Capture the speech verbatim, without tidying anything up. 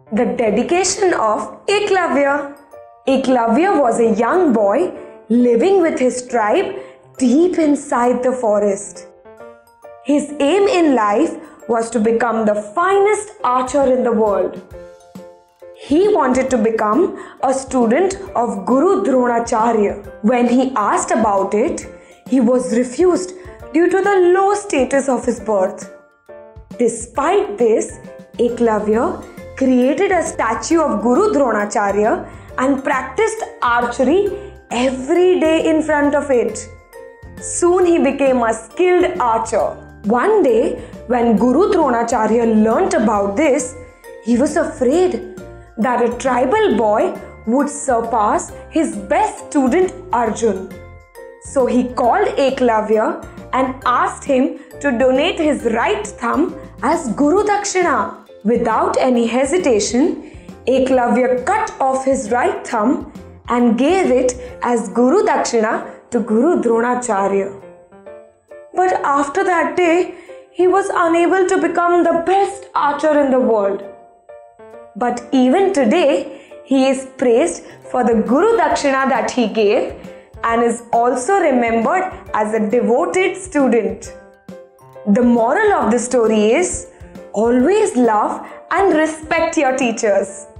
The dedication of Eklavya. Eklavya was a young boy living with his tribe deep inside the forest. His aim in life was to become the finest archer in the world. He wanted to become a student of Guru Dronacharya. When he asked about it, he was refused due to the low status of his birth. Despite this, Eklavya created a statue of Guru Dronacharya and practiced archery every day in front of it. Soon he became a skilled archer. One day, when Guru Dronacharya learnt about this, he was afraid that a tribal boy would surpass his best student Arjun. So he called Eklavya and asked him to donate his right thumb as Guru Dakshina. Without any hesitation, Eklavya cut off his right thumb and gave it as Guru Dakshina to Guru Dronacharya. But after that day, he was unable to become the best archer in the world. But even today, he is praised for the Guru Dakshina that he gave and is also remembered as a devoted student. The moral of the story is, always love and respect your teachers.